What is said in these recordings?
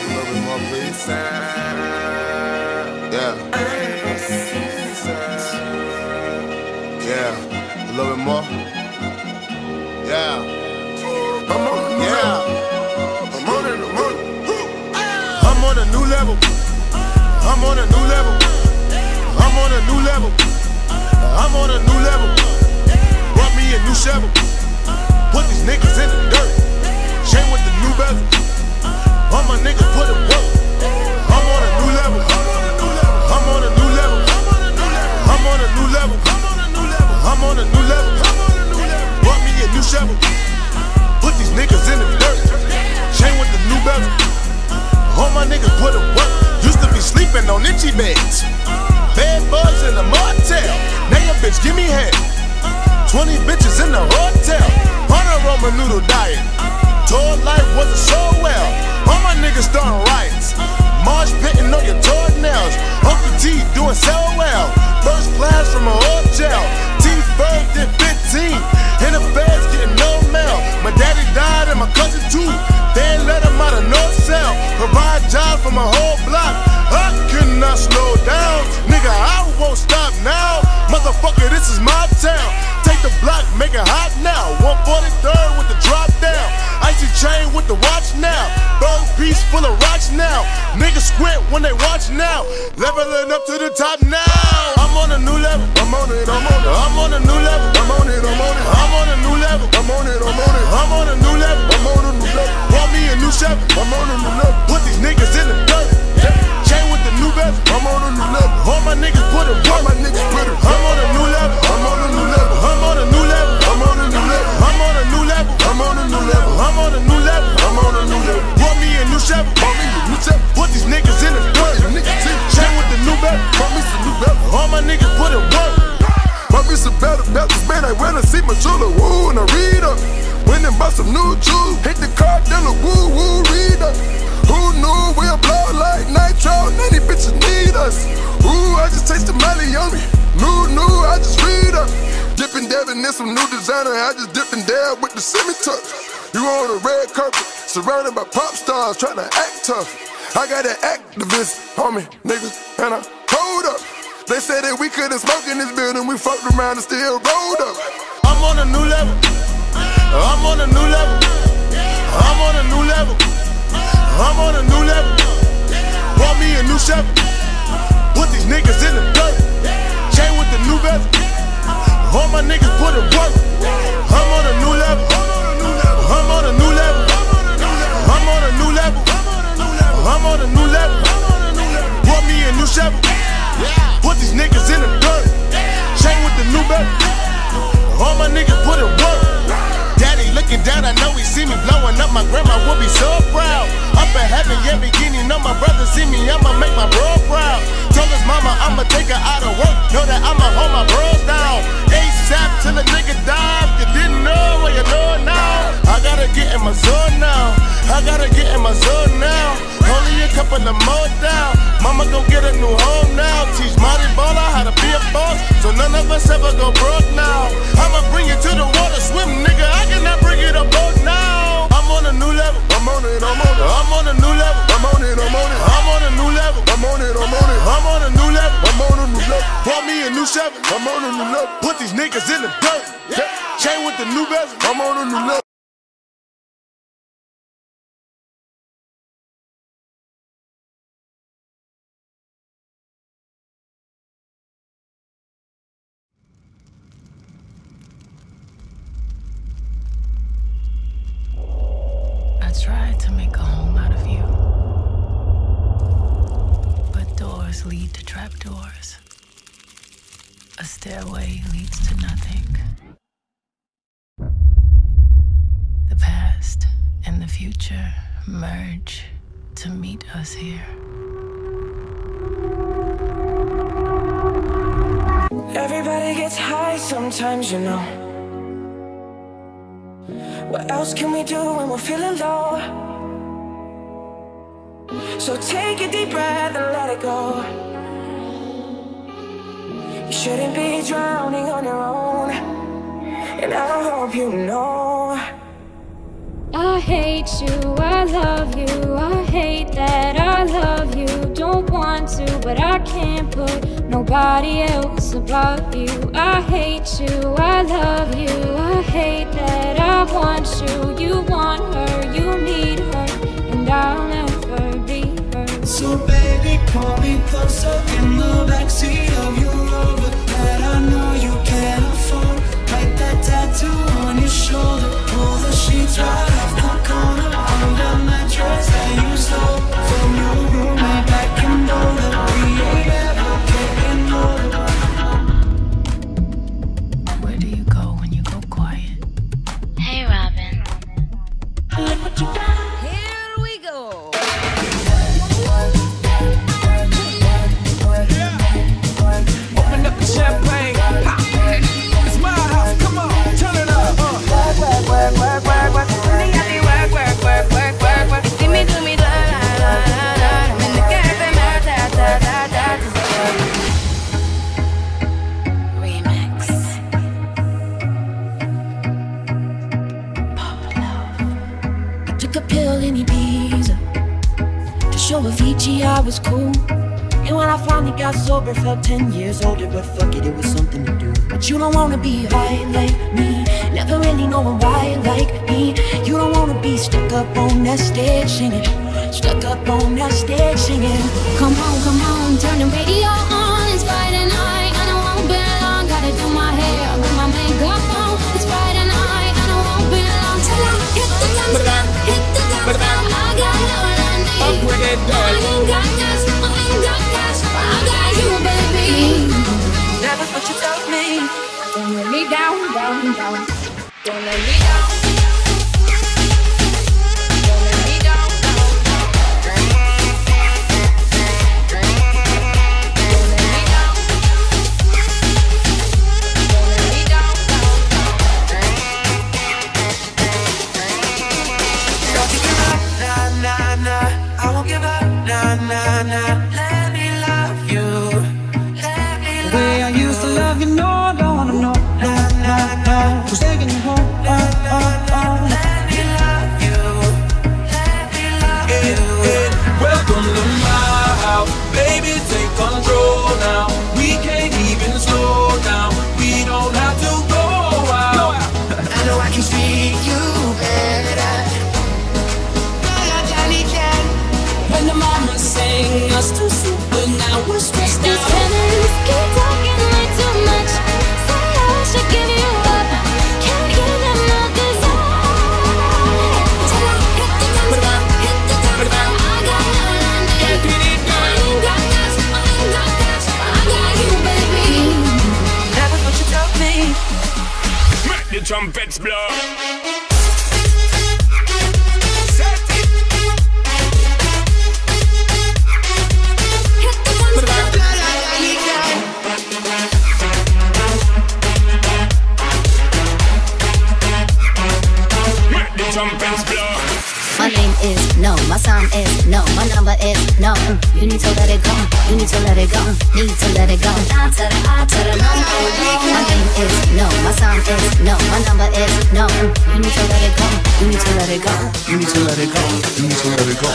little bit more, please. Yeah. Yeah. A little bit more. Yeah. I'm on a new level. I'm on it. I'm on a new level. I'm on a new level. I'm on a new level. I'm on a new level. Brought me a new shovel. Put these niggas in the dirt. Chain with the new bezel. All my niggas put it work. I'm on a new level. I'm on a new level. I'm on a new level. I'm on a new level. Brought me a new shovel. Put these niggas in the dirt. Chain with the new bezel. All my niggas put it work. Used to be sleeping on itchy beds. Bed bugs in the motel. Now your bitch give me head. 20 bitches in the hotel. On a Roman noodle diet. Tour life wasn't so well. All my niggas starting riots. Marsh pitting on your toenails. Uncle T doing so well. First class from a hotel. T-Ferg did 15. In the feds getting no mail. My daddy died and my cousin too. They ain't let him out of no cell. Provide jobs for my whole block. I cannot slow down. Nigga, I won't stop now. Motherfucker, this is my town. Take the block, make it hot now. 143rd with the drop down. Icy chain with the watch now. Bird piece full of rocks now. Niggas squint when they watch now. Leveling up to the top now. I'm on a new level. I'm on it. I'm on a new level. I'm on it. I'm on a new level. I'm on it. I'm on a new level. I'm on a new level. Brought me a new shovel. I'm on a new level. Put these niggas in the dirt. Chain with the new bezel. I'm on a new level. All my niggas put it work. I'm on a new level. I'm on a new level. I'm on a new level. I'm on a new level. I'm on a new level. I'm on a new level. I'm on a new level. I'm on a new level. Brought me a new shovel. Put these niggas in the dirt. Chain with the new bezel. All my niggas put it work. Bought me some better belts, man. I went and see my jeweler. Woo, and I read up. Went and bought some new jewels. Hit the car dealer. Woo, woo, read up. Who knew we'll blow like nitro? None these bitches need us. Ooh, I just taste the money on me. New, I just read up. Dippin' dabbing in some new designer. I just dipped and dab with the semi-tuck. You on a red carpet, surrounded by pop stars, trying to act tough. I got an activist on me, niggas, and I hold up. They said that we couldn't smoke in this building. We fucked around and still rolled up. I'm on a new level. I'm on a new level. I'm on a new level. I'm on a new level. Brought me a new shovel. Put these niggas in the dirt. Chain with the new bezel. All my niggas put it work. I'm on a new level. I'm on a new level. I'm on a new level. I'm on a new level. Brought me a new shovel. Put these niggas in the dirt. Chain with the new bezel. All my niggas put it work. Daddy looking down, I know he see me blowing up. My grandma will be so proud. Up in heaven, yeah, beginning. Know my brother see me, I'ma make my bro proud. Told his mama I'ma take her out of work. Know that I'ma hold my bros down. ASAP till a nigga die. If you didn't know, well you know it now. I gotta get in my zone now. I gotta get in my zone now. Only a couple of more down. Mama gon' get a new home now. Teach Marty Baller how to be a boss, so none of us ever go broke now. I'ma bring you to the water, swim, nigga. I cannot bring it a boat now. I'm on a new level. I'm on it. I'm on it. I'm on a new level. I'm on it. I'm on it. I'm on a new level. I'm on it. I'm on it. I'm on a new level. I'm on a new level. Brought me a new shovel. I'm on a new level. Put these niggas in the dirt. Chain with the new bezel. I'm on a new level. Tried to make a home out of you, but doors lead to trapdoors. A stairway leads to nothing. The past and the future merge to meet us here. Everybody gets high sometimes, you know. What else can we do when we're feeling low? So take a deep breath and let it go. You shouldn't be drowning on your own, and I hope you know. I hate you, I love you, I hate that can't put nobody else above you. I hate you, I love you, I hate that I want you. You want her, you need her, and I'll never be her. So baby, pull me closer in the backseat of your Rover that I know you can't afford. Write that tattoo on your shoulder. Pull the sheets right off the corner of the mattress that you stole from your roommate back in Boulder. We ain't ever getting older. Where do you go when you go quiet? Hey, Robin. Look what you got. Here we go. Open up the champagne. Ha. It's my house. Come on, turn it up. Work, work, work, work, work, work. Work, work, work, work, work, work. Do me, la, la, la, la. I'm in the cafe, da, da, da, da, da. Remix. I took a pill in Ibiza to show Avicii I was cool. And when I finally got sober, felt 10 years older. But fuck it, it was something to do. But you don't wanna be high like me, never really knowing why like me. You don't wanna be stuck up on that stage singing, stuck up on that stage singing. Come on, turn the radio on. It's Friday night, I don't won't be long. Gotta do my hair, put my makeup on. It's Friday night, I don't won't be long till I hit the dance floor, hit the dance floor. I got all I need. I ain't got gas, I ain't got cash, but I got you, baby. That was what you told me. Don't let me down, down, down. Don't let me down. Don't let me down, down, down. Don't let me down. Don't let me down, down, down. Don't you give up, nah, nah, nah. I won't give up, nah, nah, nah. Let me love you. Let me love you. The way I used to love you, no, I don't wanna know. No, no, no. Who's taking you home? Oh, oh, oh. Let me love you. Let me love you. Welcome to my house, baby. Take control now. We can't even slow down. We don't have to go out. I know I can treat you better. When the mama sang us to sleep, but now we're stressed out. These feelings keep talking way too much. Say I should give you up. Can't give them no desire. Till I hit the dance floor, hit the dance floor. I got all I need. I ain't got cash, I ain't got cash, but I got you, baby. That was what you told me. Make the trumpets blow. Trumpets blow. My name is no, my sign is no, my number is no. You need to let it go, you need to let it go, need to let it go. I to the I to the no. My name is no, my sign is no, my number is no. You need to let it go, you need to let it go, You need to let it go. You need to let it go.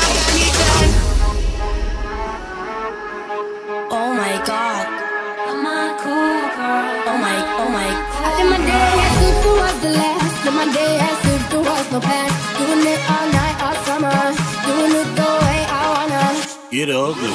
Oh my God, I'm a cool girl. Oh my. I live my day as if it was the last. Live my day as if there was no past. Doing it all night, all summer. Doing it the way I wanna. Get ugly.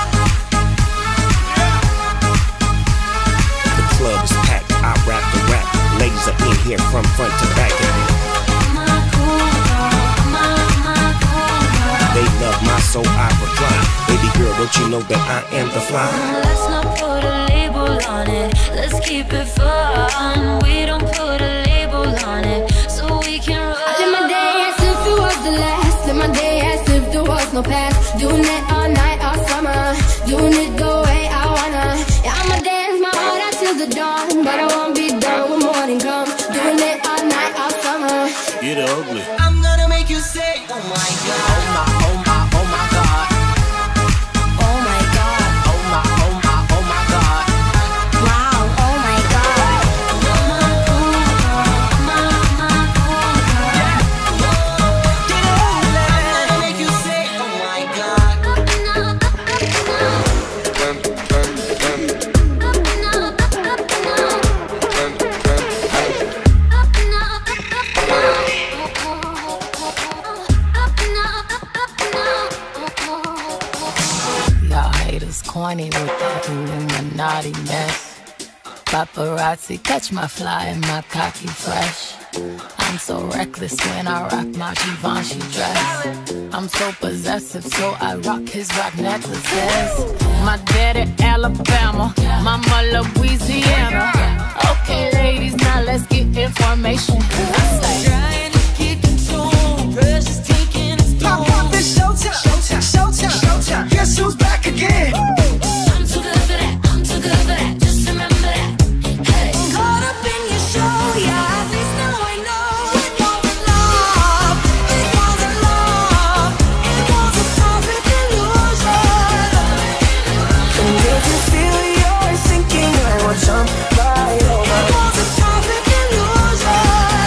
The club is packed. I rap the rap. Ladies are in here from front to back. I'm a cool girl. I'm a cool girl. They love my soul, I reply. Baby girl, don't you know that I am the fly? Let's not put a label on it. Let's keep it fun. We don't put a label on it, so we can run. I live my day as if it was the last. Live my day as if there was no past. Doing it all night, all summer. Doing it the way I wanna. Yeah, I'ma dance my heart out till the dawn, but I won't be done when morning comes. Doing it all night, all summer. Get ugly. I'm gonna make you say, oh my God. Oh my, oh my, oh my God. Oh my God. Oh my, oh my, oh my God. Wow. Oh my God. I'm a cool girl. I'm a cool girl. Get ugly. I'm gonna make you say, oh my God. corny with that Illuminati mess. Paparazzi catch my fly and my cocky fresh. I'm so reckless when I rock my Givenchy dress. I'm so possessive, so I rock his rock necklaces. My daddy Alabama, mama Louisiana. Okay, ladies, now let's get information. I say, trying to get control, pressure's taking its toll. Pop, it's showtime, showtime, showtime, showtime. Guess who's back again? I'm too good for that, I'm too good for that. Just remember that. Hey, caught up in your show, yeah. At least now I know it wasn't love. It wasn't love. It was a perfect illusion. And if you feel you're sinking, I will jump right over. It was a perfect illusion.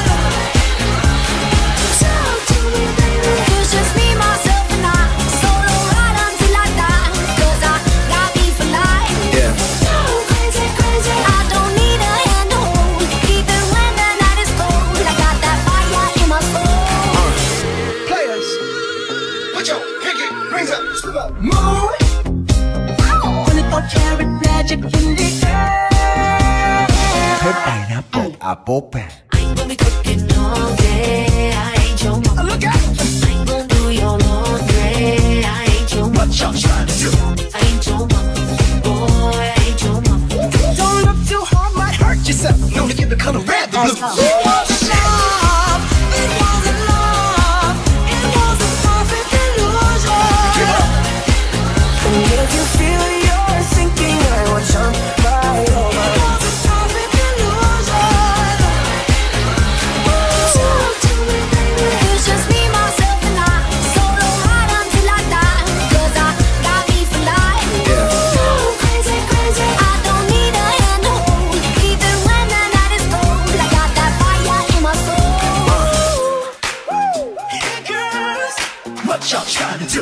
talk to me, baby. It's just me, myself, and I. Solo ride until I die. 'Cause I got me for life. Yeah. So crazy, crazy. I don't need a hand to hold. Even when the night is cold, I got that fire in my soul. Players, put your pinky rings up. Step up. Move. 24-karat magic in the air. ขึ้นไปนะปบอ่ะโป๊ะแปะ I ain't gonna be cooking all day. I ain't your mama. Look out. I ain't gonna do your laundry. I ain't your mama. What y'all trying to do? I ain't your mama. Boy, I ain't your mama. Don't look too hard, might hurt yourself. Known to give the color red, the blue. Let's go. It wasn't love. It wasn't love. It was a perfect illusion. Give up. And if you feel you're sinking, I will jump right over. It was a perfect illusion. Talk to me, baby. It's just me, myself, and I. Solo ride until I die. 'Cause I got me for life. So crazy, crazy. I don't need a hand to hold. Even when the night is cold, I got that fire in my soul. Hey girls, what y'all trying to do?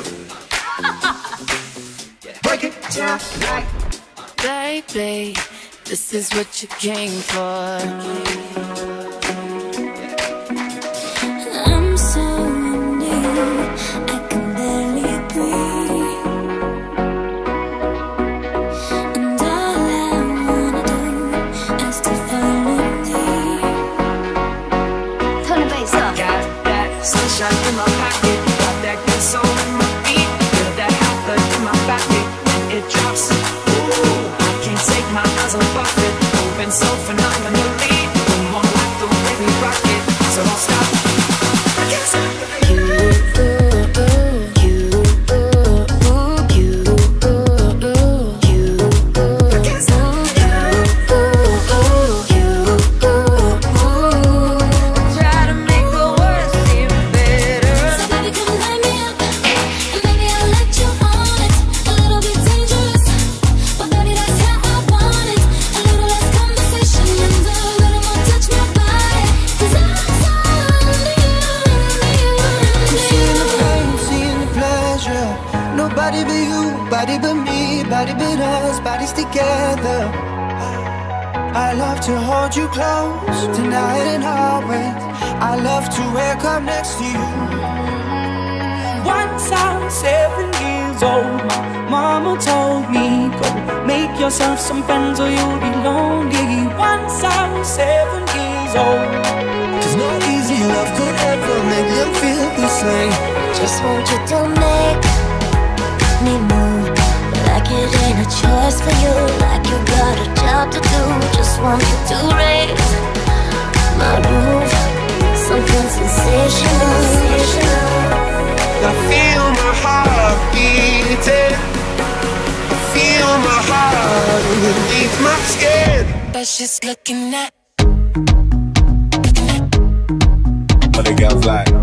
Break it down like. Baby, this is what you came for. I'm so new, I can barely breathe. And all I wanna do is to follow thee. Turn the bass up. Got that sunshine in my pocket. Got that good soul in my feet. Feel that hot blood in my body when it drops. Ooh, I can't take my eyes off it. Moving so phenomenally. Come on, like the way we rock it. So don't stop. I can't stop. Try to make the worst seem better. So baby, come light me up, and baby, I'll let you on it. A little bit dangerous, but baby, that's how I want it. A little less conversation and a little more touch my body. 'Cause I'm so into you, Seeing the pain, seeing the pleasure. Nobody but you, body but me, body but us, bodies together. I love to hold you close tonight and always. I love to wake up next to you. Once I was 7 years old, my mama told me, go make yourself some friends or you'll be lonely. Once I was 7 years old. 'Cause no easy love could ever make them feel the same. just want you to make me move. Like it ain't a choice for you, like you got a job to do. Just want you to raise my roof, something sensational. I feel my heart beating. I feel my heart underneath my skin. But she's looking at But it goes like